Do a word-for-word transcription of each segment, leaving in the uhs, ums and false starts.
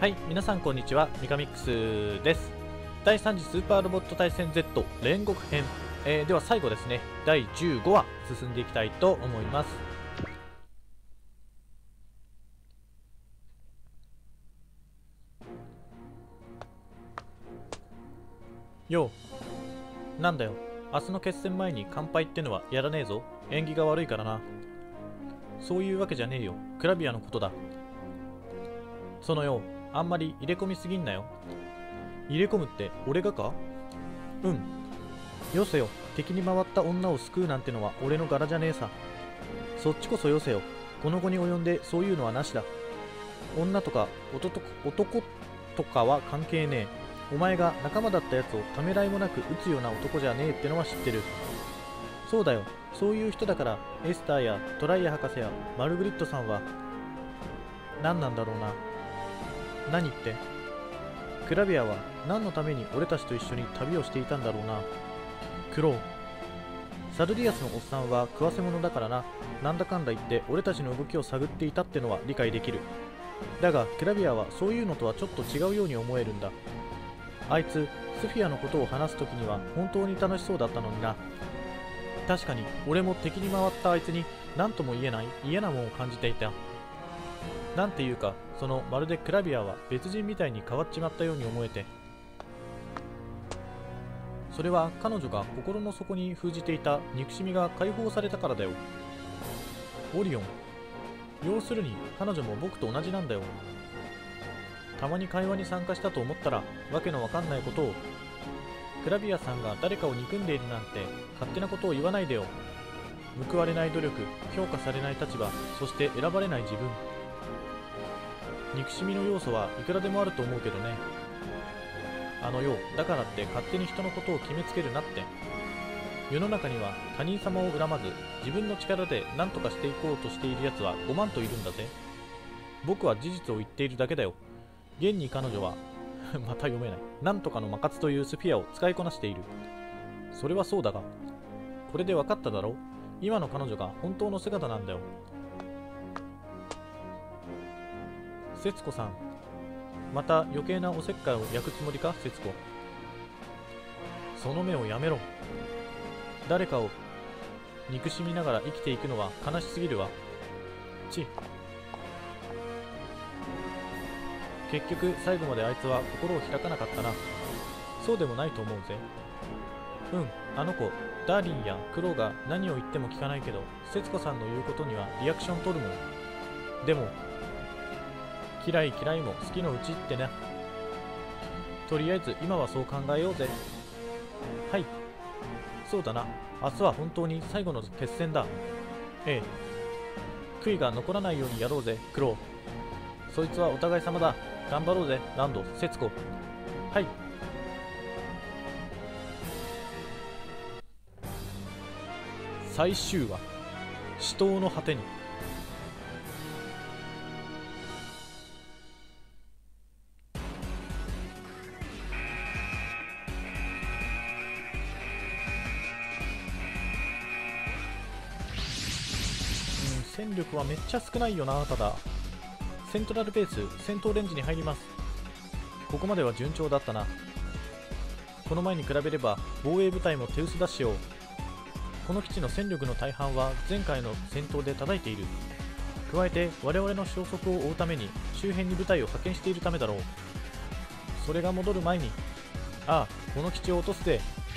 はい、皆さんこんにちは、ミカミックスです。だいさん次スーパーロボット対戦 Z 煉獄編、えー、では最後ですね、だいじゅうごわ進んでいきたいと思います。よう、なんだよ、明日の決戦前に乾杯ってのはやらねえぞ。縁起が悪いからな。そういうわけじゃねえよ、クラビアのことだ。そのよう、あんまり入れ込みすぎんなよ。入れ込むって俺がか？うん。よせよ、敵に回った女を救うなんてのは俺の柄じゃねえさ。そっちこそよせよ、この後に及んでそういうのはなしだ。女とか男男とかは関係ねえ。お前が仲間だったやつをためらいもなく撃つような男じゃねえってのは知ってる。そうだよ、そういう人だからエスターやトライア博士やマルグリットさんは何なんだろうな。何って？クラビアは何のために俺たちと一緒に旅をしていたんだろうな。クロウ、サルディアスのおっさんは食わせ者だからな。なんだかんだ言って俺たちの動きを探っていたってのは理解できる。だがクラビアはそういうのとはちょっと違うように思えるんだ。あいつスフィアのことを話すときには本当に楽しそうだったのにな。確かに俺も敵に回ったあいつに何とも言えない嫌なもんを感じていた。なんていうか、そのまるでクラビアは別人みたいに変わっちまったように思えて。それは彼女が心の底に封じていた憎しみが解放されたからだよ。オリオン、要するに彼女も僕と同じなんだよ。たまに会話に参加したと思ったらわけのわかんないことを。クラビアさんが誰かを憎んでいるなんて勝手なことを言わないでよ。報われない努力、評価されない立場、そして選ばれない自分。憎しみの要素はいくらでもあると思うけどね。あのよ、だからって勝手に人のことを決めつけるなって。世の中には他人様を恨まず自分の力で何とかしていこうとしているやつはごまんといるんだぜ。僕は事実を言っているだけだよ。現に彼女はまた読めない、なんとかの魔活というスフィアを使いこなしている。それはそうだが、これで分かっただろう。今の彼女が本当の姿なんだよ。節子さん、また余計なおせっかいを焼くつもりか、節子。その目をやめろ。誰かを憎しみながら生きていくのは悲しすぎるわ。ち結局最後まであいつは心を開かなかったな。そうでもないと思うぜ。うん、あの子ダーリンやクロウが何を言っても聞かないけど、節子さんの言うことにはリアクション取るもん。でも嫌い嫌いも好きのうちってね。とりあえず今はそう考えようぜ。はい、そうだな。明日は本当に最後の決戦だ。ええ、悔いが残らないようにやろうぜ、クロウ。そいつはお互い様だ。頑張ろうぜ、ランド、節子。はい。最終話、死闘の果てに。戦力はめっちゃ少ないよな。ただセントラルベース戦闘レンジに入ります。ここまでは順調だったな。この前に比べれば防衛部隊も手薄だしよ。この基地の戦力の大半は前回の戦闘で叩いている。加えて我々の消息を追うために周辺に部隊を派遣しているためだろう。それが戻る前に、ああ、この基地を落とすぜ。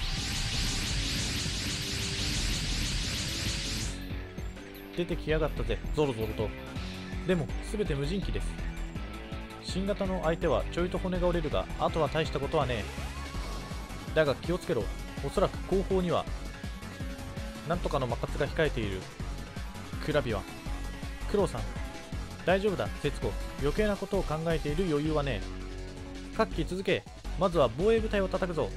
出てきやがったぜ、ゾロゾロと。でも全て無人機です。新型の相手はちょいと骨が折れるが、あとは大したことはねえ。だが気をつけろ、おそらく後方にはなんとかの魔活が控えている。クラビア、クロウさん、大丈夫だ、節子。余計なことを考えている余裕はねえ。各機続け、まずは防衛部隊を叩くぞ。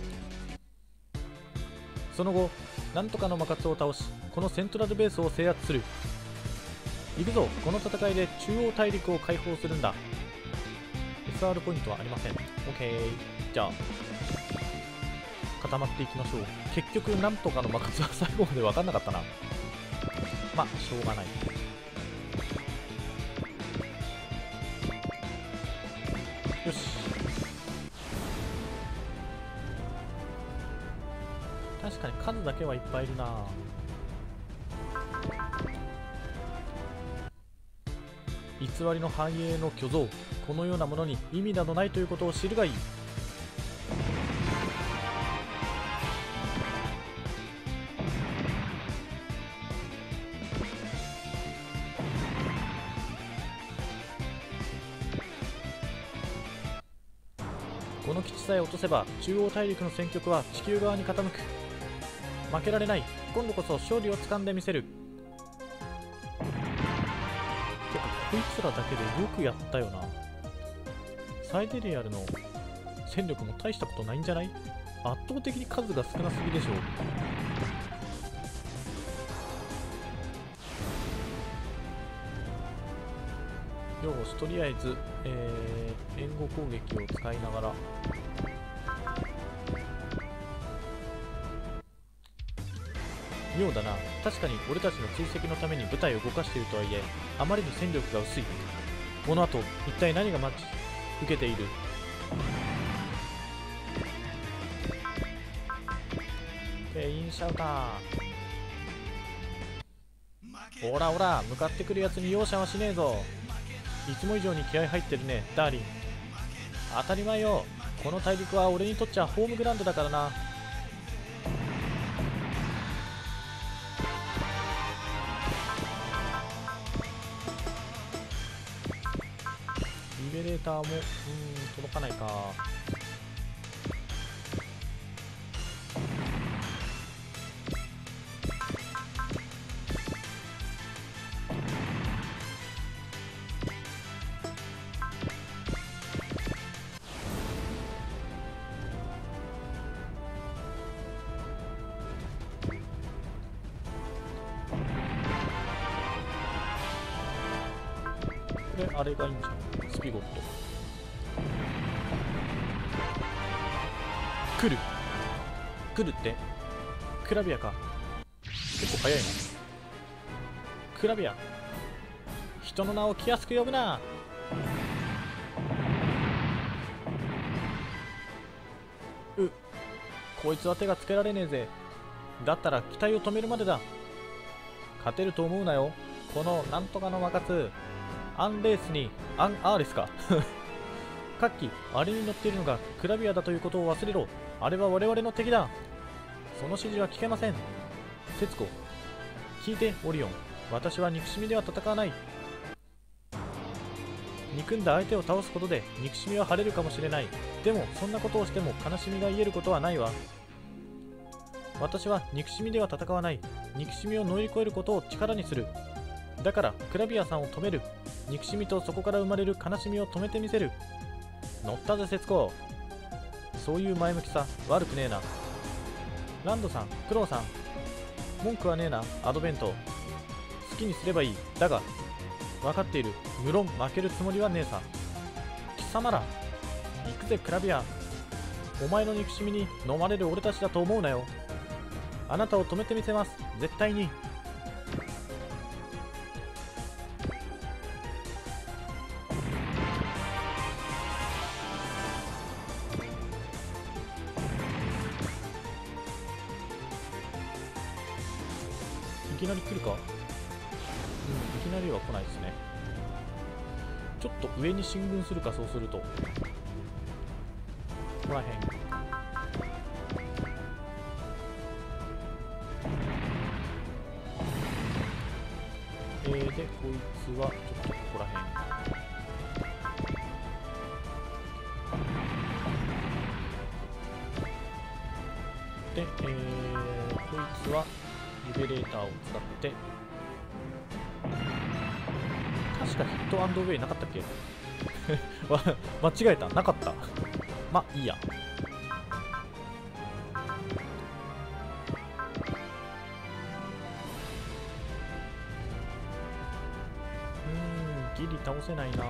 その後なんとかの魔活を倒し、このセントラルベースを制圧する。行くぞ、この戦いで中央大陸を解放するんだ。 エスアール ポイントはありません。 OK、 じゃあ固まっていきましょう。結局なんとかの魔活は最後まで分かんなかったな。まあしょうがない。 確かに数だけはいっぱいいるな。偽りの繁栄の虚像、このようなものに意味などないということを知るがいい。この基地さえ落とせば中央大陸の戦局は地球側に傾く。負けられない。今度こそ勝利をつかんでみせる。てかこいつらだけでよくやったよな。サイデリアルの戦力も大したことないんじゃない？圧倒的に数が少なすぎでしょう。よし、とりあえず、えー、援護攻撃を使いながら妙だな。確かに俺たちの追跡のために部隊を動かしているとはいえ、あまりに戦力が薄い。この後一体何が待ち受けている？ケインシャウター。オラオラ、向かってくるやつに容赦はしねえぞ。いつも以上に気合入ってるね、ダーリン。当たり前よ。この大陸は俺にとっちゃホームグラウンドだからな。リベレーターもうーん届かないか。これあれがいいんじゃん、スピゴット。来る来るって。クラビアか。結構早いな。クラビア、人の名を気安く呼ぶな。うこいつは手がつけられねえぜ。だったら機体を止めるまでだ。勝てると思うなよ、このなんとかのマカツ。アンレースにアンアーレスかカッキ、あれに乗っているのがクラビアだということを忘れろ。あれは我々の敵だ。その指示は聞けません。節子、聞いてオリオン、私は憎しみでは戦わない。憎んだ相手を倒すことで憎しみは晴れるかもしれない。でもそんなことをしても悲しみが癒えることはないわ。私は憎しみでは戦わない。憎しみを乗り越えることを力にする。だからクラビアさんを止める。憎しみとそこから生まれる悲しみを止めてみせる。乗ったぜ節子。そういう前向きさ悪くねえな。ランドさん、クロウさん、文句はねえな。アドベント好きにすればいい。だが分かっている。無論負けるつもりはねえさ。貴様ら行くぜクラビア。お前の憎しみに飲まれる俺たちだと思うなよ。あなたを止めてみせます、絶対に。いきなり来るか。うん、いきなりは来ないですね。ちょっと上に進軍するか。そうするとここらへん。えー、でこいつはちょっとここらへん。で、えー、こいつはリベレーターを使って、確かヒットアンドウェイなかったっけ間違えた、なかった。まあいいや。うーん、ギリ倒せないな。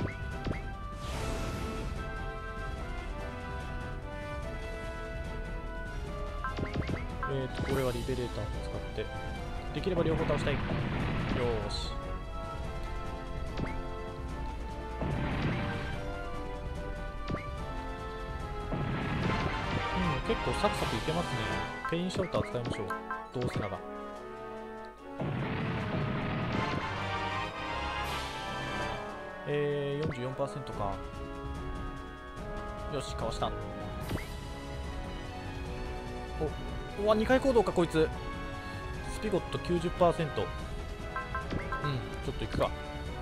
えーとこれはリベレーターを使ってできれば両方倒したい。よーし。うん、結結構サクサクいけますね。ペインシェルター使いましょう。どうせなら。えー、よんじゅうよんパーセント か。よし、かわした。お、うわ、にかい行動か、こいつ。スピゴット きゅうじゅっパーセント。うん、ちょっといくか。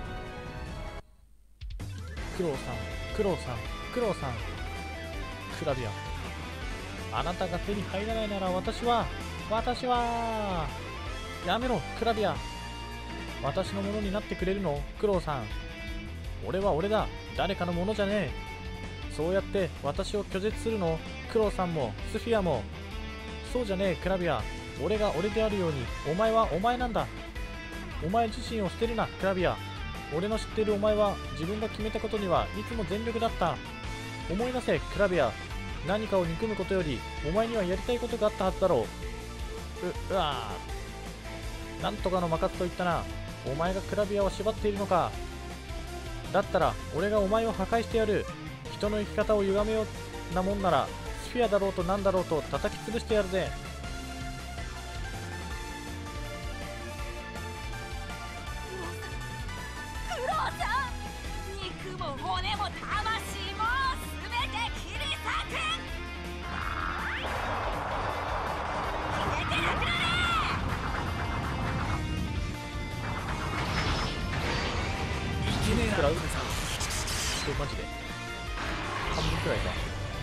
クロウさん、クロウさん、クロウさん。クラビア。あなたが手に入らないなら私は、私は。やめろ、クラビア。私のものになってくれるの、クロウさん。俺は俺だ、誰かのものじゃねえ。そうやって私を拒絶するの、クロウさんもスフィアも。そうじゃねえ、クラビア。俺が俺であるように、お前はお前なんだ。お前自身を捨てるな、クラビア。俺の知っているお前は自分が決めたことにはいつも全力だった。思い出せ、クラビア。何かを憎むことよりお前にはやりたいことがあったはずだろう。う、うわー。なんとかの任せと言ったな。お前がクラビアを縛っているのか。だったら俺がお前を破壊してやる。人の生き方を歪めようなもんならスフィアだろうとなんだろうと叩き潰してやるぜ。 クロウさん、肉も骨も魂もすべて切り裂く。消えてなくなれ。 いけねえな、食らう。これマジで半分くらいか。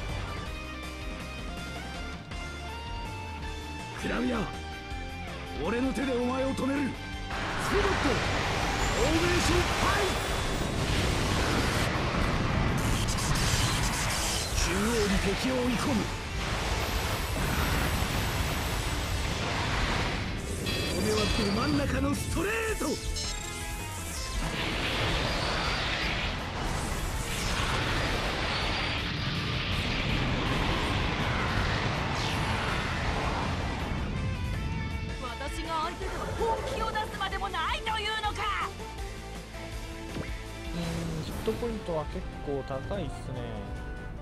クラビア、俺の手でお前を止める。スピゴット、オーベーションパイ。中央に敵を追い込む。これはど真ん中のストレート。 私が相手では本気を出すまでもないというのか。 うーん、ヒットポイントは結構高いっすね。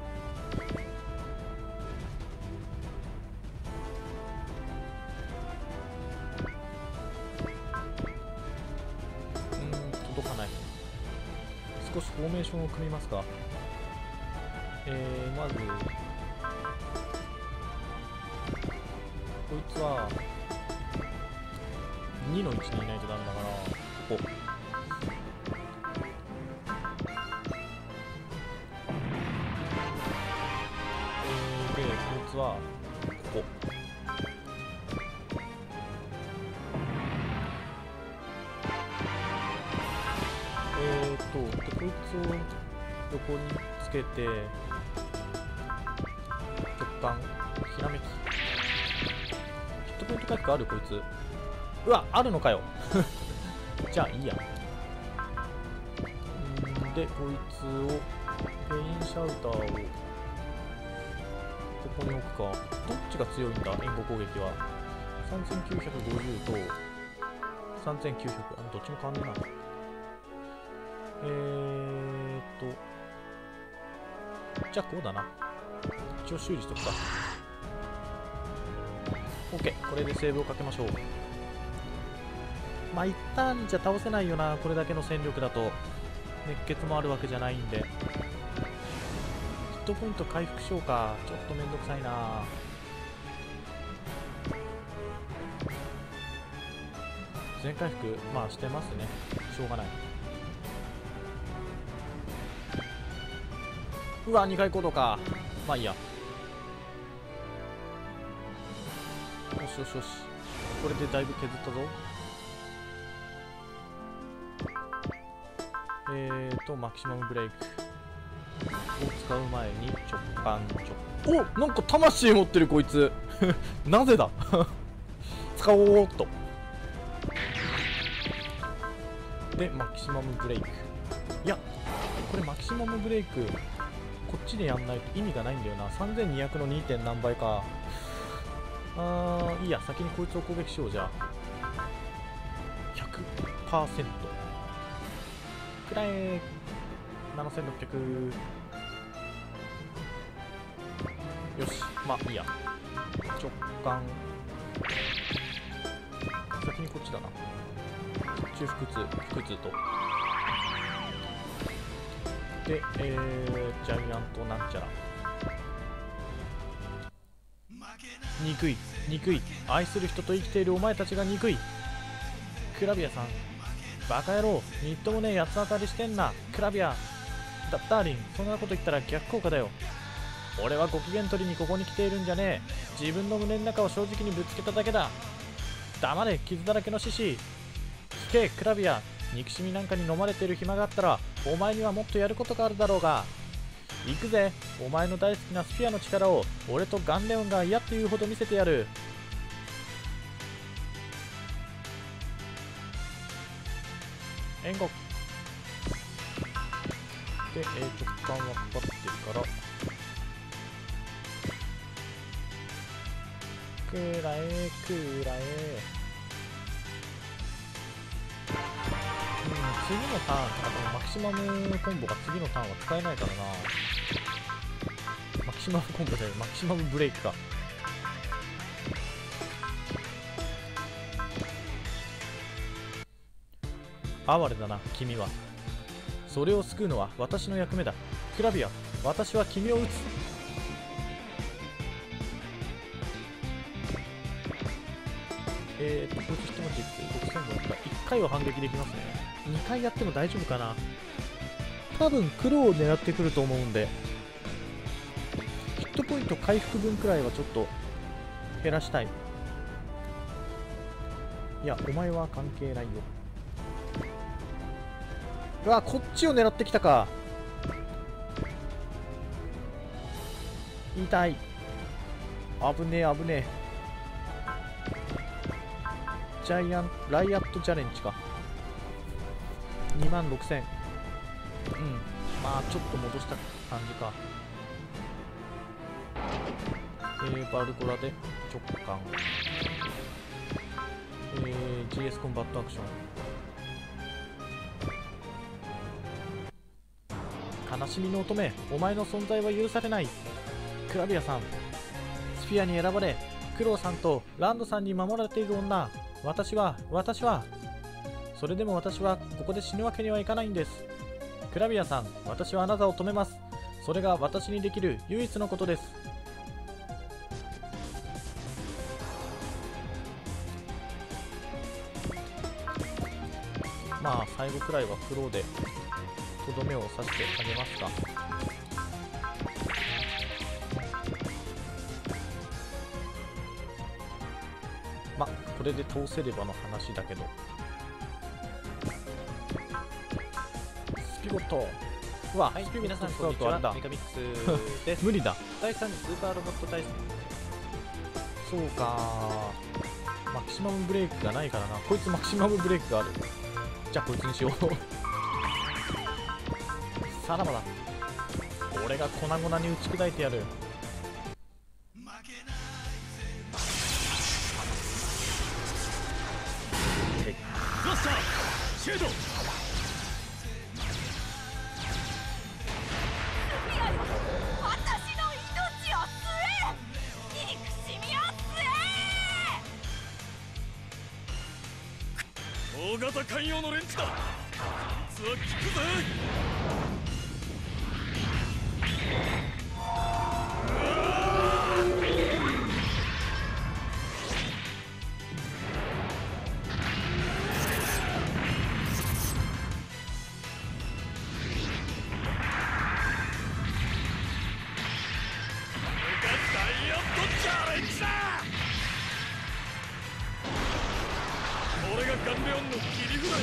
うーん、届かない。少しフォーメーションを組みますか。えー、まずこいつはにの位置にいないとダメだから、ここ。えー、で、こいつはここ。えーと、で、こいつを横につけて、直感、ひらめき。ヒットポイント回復あるこいつ。うわ、あるのかよ。じゃあいいや。んで、こいつを、ペインシャウターを、ここに置くか。どっちが強いんだ、援護攻撃は。さんぜんきゅうひゃくごじゅうと、さんぜんきゅうひゃく、あ、どっちも変わんねえな。えーっと、じゃあこうだな。一応修理しとくか。OK、これでセーブをかけましょう。まあ一旦じゃ倒せないよな、これだけの戦力だと。熱血もあるわけじゃないんで。ヒットポイント回復しようか。ちょっとめんどくさいな。全回復、まあしてますね。しょうがない。うわ、にかい行動か。まあいいや。よしよしよし。これでだいぶ削ったぞ。えーと、マキシマムブレイクを使う前に直感直。お、なんか魂持ってるこいつ。なぜだ。使おうっと。で、マキシマムブレイク。いや、これマキシマムブレイク、こっちでやんないと意味がないんだよな。さんぜんにひゃくの に. 点何倍か。あー、いいや、先にこいつを攻撃しよう、じゃあ。ひゃくパーセント。くらえ。ななせんろっぴゃく。よし、まあいいや。 直感先にこっちだな。中腹痛腹痛とで、えー、ジャイアントなんちゃら。憎い憎い、愛する人と生きているお前たちが憎い。クラビアさん、バカ野郎、みっともねえ八つ当たりしてんな。クラビアだ、ダーリン、そんなこと言ったら逆効果だよ。俺はご機嫌取りにここに来ているんじゃねえ。自分の胸の中を正直にぶつけただけだ。黙れ、傷だらけの獅子。聞けクラビア、憎しみなんかに飲まれている暇があったらお前にはもっとやることがあるだろうが。行くぜ、お前の大好きなスフィアの力を俺とガンレオンが嫌っていうほど見せてやる。援護で、えー、直感はかかってるからくらえくらえ。うん、次のターン、あとマキシマムコンボが次のターンは使えないからな。マキシマムコンボじゃない、マキシマムブレイクか。哀れだな君は。それを救うのは私の役目だ。クラビア、私は君を撃つ。えーと、こいつひと文字いくろくせんごひゃくか。いっかいは反撃できますね。にかいやっても大丈夫かな。多分黒を狙ってくると思うんで、ヒットポイント回復分くらいはちょっと減らしたい。いや、お前は関係ないよ。うわ、こっちを狙ってきたか。痛い。危ねえ危ねえ。ジャイアンライアットチャレンジか。にまんろくせん。うん、まあちょっと戻した感じか。えー、バルゴラで直感、えー、ジーエス コンバットアクション。悲しみの乙女、お前の存在は許されない。クラビアさん、スフィアに選ばれクロウさんとランドさんに守られている女、私は私はそれでも私はここで死ぬわけにはいかないんです。クラビアさん、私はあなたを止めます。それが私にできる唯一のことです。まあ最後くらいはクローでとどめを刺してあげますか。まあこれで通せればの話だけど。スピゴット、うわ、はい、スピゴット使うとあれだ、メカミックスです無理だ。だいさん次スーパーロボット対戦。そうか、マキシマムブレイクがないからな。こいつマキシマムブレイクがある。じゃあこいつにしよう。さらばだ、俺が粉々に打ち砕いてやる。 ブラスターシェード。 私の命を吸え、憎しみを吸え。 大型寛容のレンチだ。実は効くぜ。俺がガンレオンの切り札よ。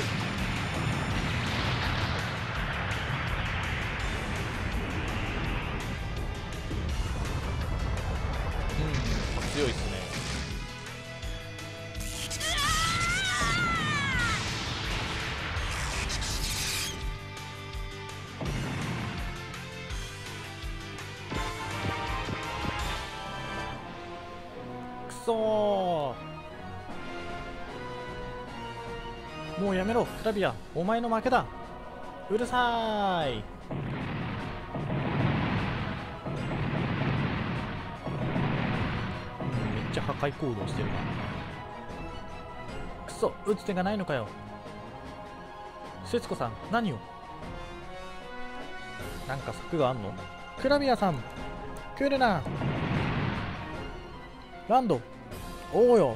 うん、強いっすね。くそー、もうやめろクラビア、お前の負けだ。うるさーい。 ちゃ破壊行動してるな。くそ、打つ手がないのかよ。節子さん、何を。なんか策があんの。クラビアさん、来るな。ランド、おうよ。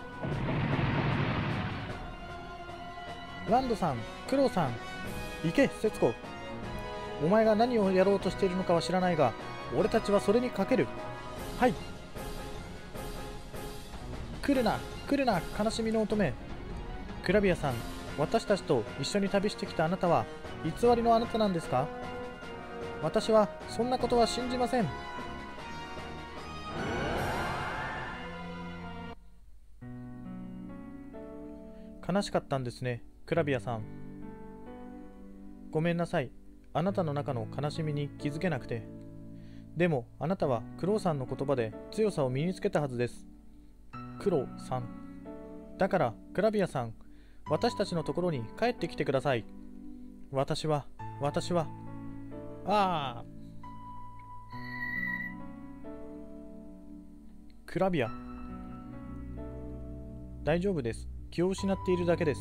ランドさん、クロウさん、行け、節子。お前が何をやろうとしているのかは知らないが、俺たちはそれにかける。はい。来るな、来るな、悲しみの乙女。クラビアさん、私たちと一緒に旅してきたあなたは偽りのあなたなんですか。私はそんなことは信じません。悲しかったんですね、クラビアさん。ごめんなさい。あなたの中の悲しみに気づけなくて。でもあなたはクロウさんの言葉で強さを身につけたはずです。クロウさん。だからクラビアさん、私たちのところに帰ってきてください。私は、私は、ああ。クラビア。大丈夫です。気を失っているだけです。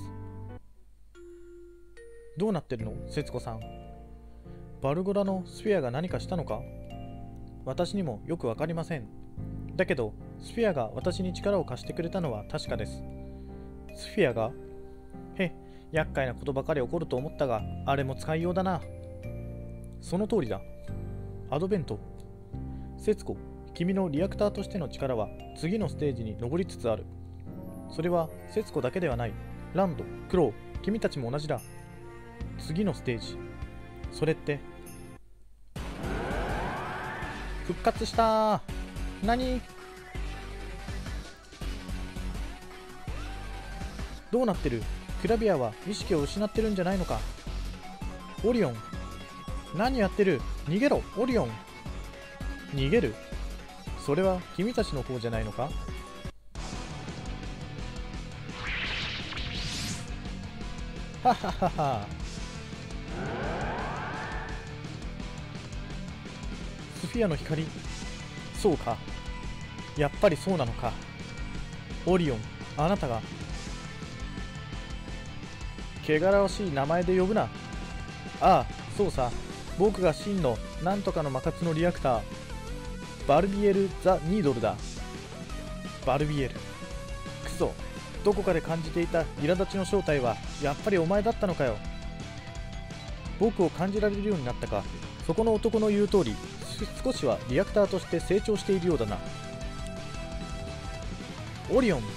どうなってるの、節子さん。バルゴラのスフィアが何かしたのか。私にもよくわかりません。だけど、スフィアが私に力を貸してくれたのは確かです。スフィアがへ、厄介なことばかり起こると思ったが、あれも使いようだな。その通りだ。アドベント。節子、君のリアクターとしての力は次のステージに上りつつある。それは節子だけではない。ランド、クロウ、君たちも同じだ。次のステージ。それって。復活したー。何？どうなってる？クラビアは意識を失ってるんじゃないのか。オリオン、何やってる？逃げろ、オリオン。逃げる？それは君たちの方じゃないのか。はははは。スフィアの光。そうか、やっぱりそうなのか。オリオン、あなたが。汚らわしい名前で呼ぶな。ああ、そうさ、僕が真のなんとかの魔活のリアクター、バルビエル・ザ・ニードルだ。バルビエル。クソ、どこかで感じていた苛立ちの正体はやっぱりお前だったのかよ。僕を感じられるようになったか。そこの男の言う通り、少しはリアクターとして成長しているようだな。オリオン、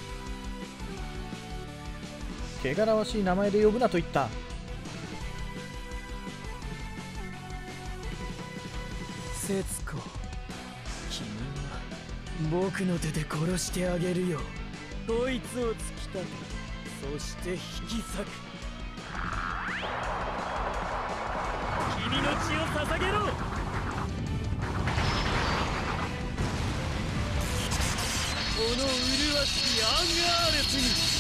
汚らわしい名前で呼ぶなと言った。 節子、君は僕の手で殺してあげるよ。こいつを突き立て、そして引き裂く。君の血を捧げろ。この麗しきアンガーレスに。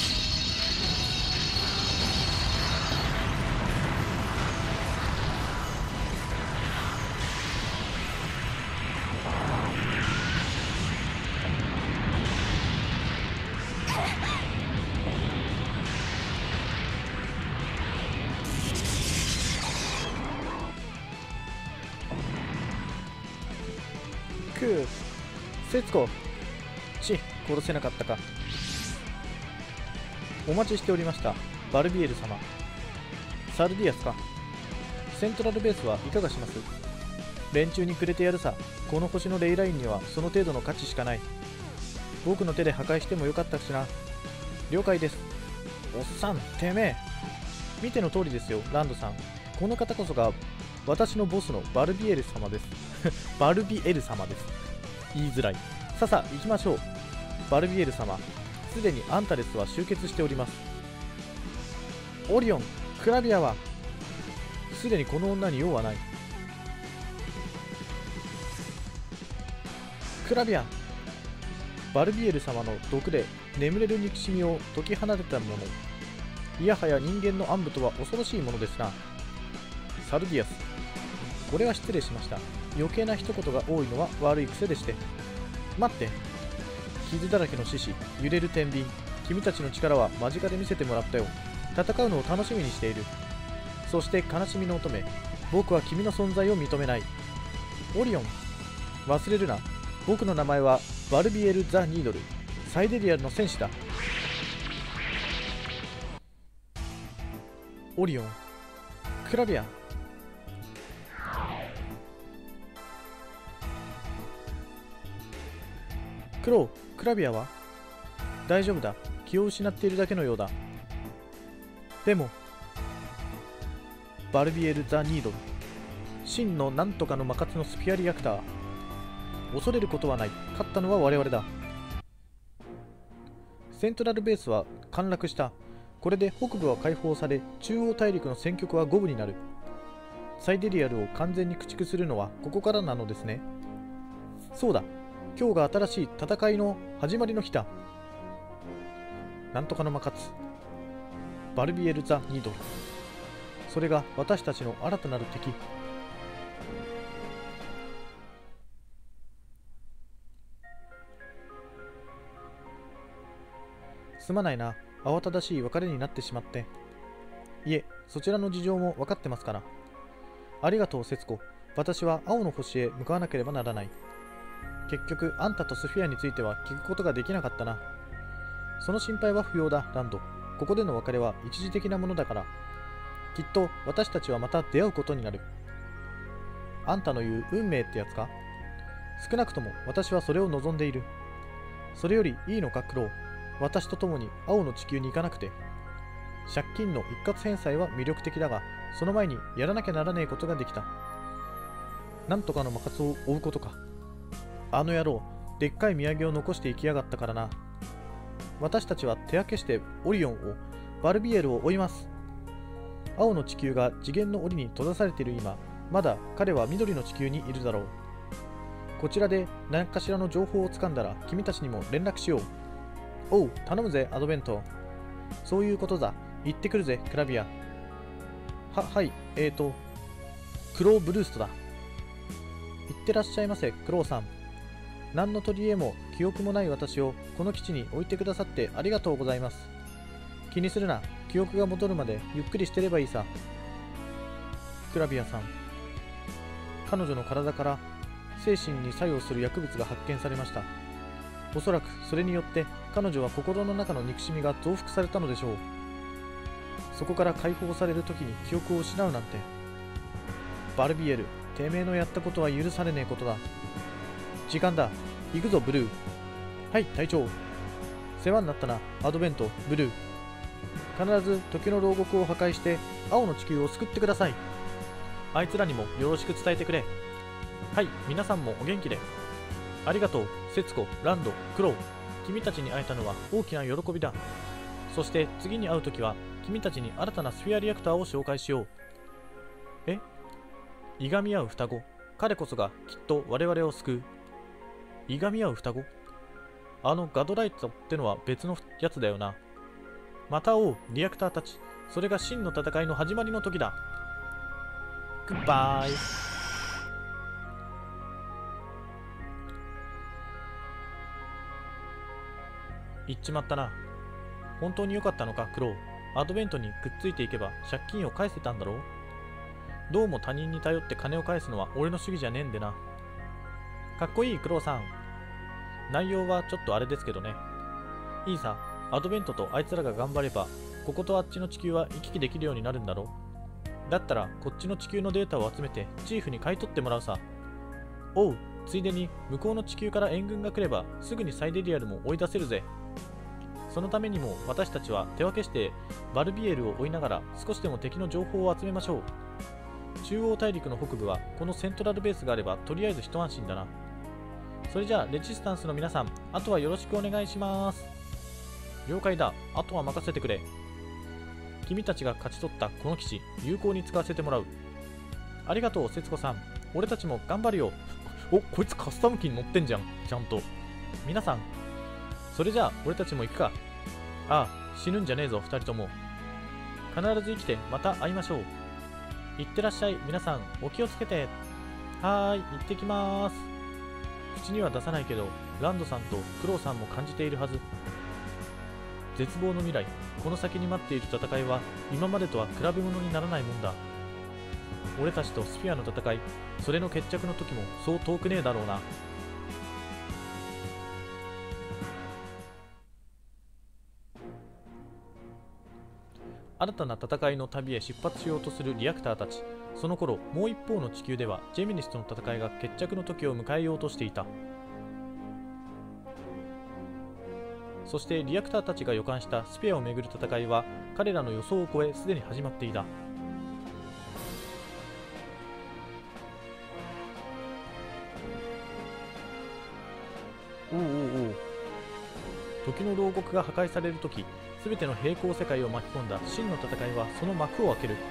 くう、節子。ち、殺せなかったか。お待ちしておりました、バルビエル様。サルディアスか。セントラルベースはいかがします？連中にくれてやるさ。この星のレイラインにはその程度の価値しかない。僕の手で破壊してもよかったしな。了解です。おっさん、てめえ。見ての通りですよ、ランドさん。この方こそが私のボスのバルビエル様です。バルビエル様です。言いづらい。ささ行きましょう。バルビエル様、すでにアンタレスは集結しております。オリオン、クラビアはすでにこの女に用はない。クラビア、バルビエル様の毒で眠れる憎しみを解き放てたもの。いやはや人間の暗部とは恐ろしいものですな。サルディアス、これは失礼しました。余計な一言が多いのは悪い癖でして。待って、 傷だらけの獅子、揺れる天秤、君たちの力は間近で見せてもらったよ。戦うのを楽しみにしている。そして悲しみの乙女、僕は君の存在を認めない。オリオン、忘れるな。僕の名前はバルビエル・ザ・ニードル、サイデリアルの戦士だ。オリオン、クラビア。クロウ、クラビアは大丈夫だ。気を失っているだけのようだ。でもバルビエル・ザ・ニードル、真のなんとかの魔活のスフィアリアクター。恐れることはない。勝ったのは我々だ。セントラルベースは陥落した。これで北部は解放され、中央大陸の戦局は五分になる。サイデリアルを完全に駆逐するのはここからなのですね。そうだ、今日が新しい戦いの始まりの日だ。なんとかの魔活、バルビエル・ザ・ニードル、それが私たちの新たなる敵。すまないな、慌ただしい別れになってしまって。いえ、そちらの事情も分かってますから。ありがとう、節子。私は青の星へ向かわなければならない。結局、あんたとスフィアについては聞くことができなかったな。その心配は不要だ、ランド。ここでの別れは一時的なものだから。きっと私たちはまた出会うことになる。あんたの言う運命ってやつか？少なくとも私はそれを望んでいる。それよりいいのか、クロウ。私と共に青の地球に行かなくて。借金の一括返済は魅力的だが、その前にやらなきゃならねえことができた。なんとかの魔活を追うことか。あの野郎、でっかい土産を残していきやがったからな。私たちは手分けしてオリオンを、バルビエルを追います。青の地球が次元の檻に閉ざされている今、まだ彼は緑の地球にいるだろう。こちらで何かしらの情報をつかんだら君たちにも連絡しよう。おう、頼むぜ、アドベント。そういうことだ。行ってくるぜ、クラビア。は、はい、えーと、クローブルーストだ。行ってらっしゃいませ、クローさん。何の取り柄も記憶もない私をこの基地に置いてくださってありがとうございます。気にするな。記憶が戻るまでゆっくりしてればいいさ。クラビアさん。彼女の体から精神に作用する薬物が発見されました。おそらくそれによって彼女は心の中の憎しみが増幅されたのでしょう。そこから解放される時に記憶を失うなんて。バルビエル、てめえのやったことは許されねえことだ。時間だ。行くぞ、ブルー。はい、隊長。世話になったな、アドベント、ブルー。必ず時の牢獄を破壊して青の地球を救ってください。あいつらにもよろしく伝えてくれ。はい、皆さんもお元気で。ありがとう、節子、ランド、クロウ。君たちに会えたのは大きな喜びだ。そして次に会うときは君たちに新たなスフィアリアクターを紹介しよう。え？いがみ合う双子。彼こそがきっと我々を救う。いがみ合う双子？あのガドライトってのは別のやつだよな。また会おう、リアクターたち。それが真の戦いの始まりの時だ。グッバイ。行っちまったな。本当に良かったのか、クロウ。アドベントにくっついていけば借金を返せたんだろう。どうも他人に頼って金を返すのは俺の主義じゃねえんでな。かっこいい、クロウさん。内容はちょっとあれですけどね。いいさ、アドベントとあいつらが頑張れば、こことあっちの地球は行き来できるようになるんだろう。だったら、こっちの地球のデータを集めて、チーフに買い取ってもらうさ。おう、ついでに、向こうの地球から援軍が来れば、すぐにサイデリアルも追い出せるぜ。そのためにも、私たちは手分けして、バルビエルを追いながら、少しでも敵の情報を集めましょう。中央大陸の北部は、このセントラルベースがあれば、とりあえず一安心だな。それじゃあ、レジスタンスの皆さん、あとはよろしくお願いします。了解だ。あとは任せてくれ。君たちが勝ち取ったこの基地、有効に使わせてもらう。ありがとう、節子さん。俺たちも頑張るよ。お、こいつカスタム機に乗ってんじゃん。ちゃんと。皆さん、それじゃあ、俺たちも行くか。ああ、死ぬんじゃねえぞ、二人とも。必ず生きて、また会いましょう。いってらっしゃい、皆さん、お気をつけて。はーい、行ってきまーす。 口には出さないけど、ランドさんとクロウさんも感じているはず。絶望の未来、この先に待っている戦いは今までとは比べ物にならないもんだ。俺たちとスフィアの戦い、それの決着の時もそう遠くねえだろうな。新たな戦いの旅へ出発しようとするリアクターたち。その頃、もう一方の地球ではジェミニスとの戦いが決着の時を迎えようとしていた。そしてリアクターたちが予感したスペアをめぐる戦いは彼らの予想を超えすでに始まっていた。おうおうおう。時の牢獄が破壊されるとき、すべての平行世界を巻き込んだ真の戦いはその幕を開ける。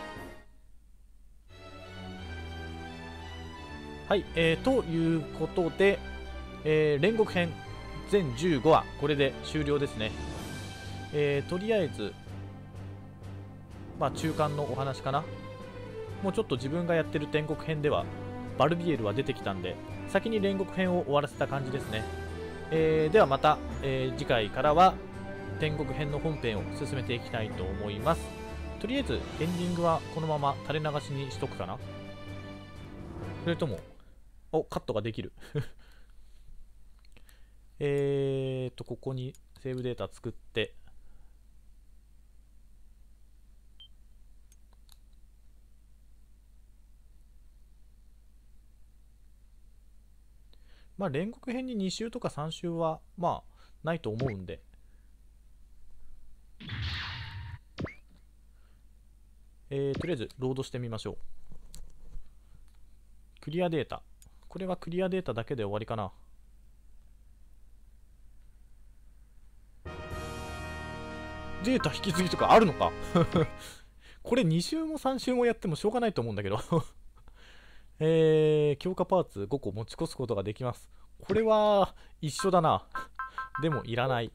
はい、えー、ということで、えー、煉獄編全じゅうごわ、これで終了ですね。えー、とりあえず、まあ中間のお話かな。もうちょっと自分がやってる天国編では、バルビエルは出てきたんで、先に煉獄編を終わらせた感じですね。えー、ではまた、えー、次回からは天国編の本編を進めていきたいと思います。とりあえずエンディングはこのまま垂れ流しにしとくかな。それとも、お、カットができる。えーと、ここにセーブデータ作って、まあ、煉獄編にに週とかさん週は、まあ、ないと思うんで。えー、とりあえず、ロードしてみましょう。クリアデータ。これはクリアデータだけで終わりかな。データ引き継ぎとかあるのか。これに週もさん週もやってもしょうがないと思うんだけど。えー、強化パーツごこ持ち越すことができます。これは一緒だな。でもいらない。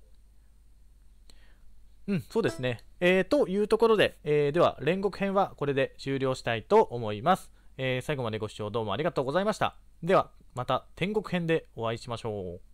うん、そうですね。えー、というところで、えー、では煉獄編はこれで終了したいと思います。えー、最後までご視聴どうもありがとうございました。ではまた天国編でお会いしましょう。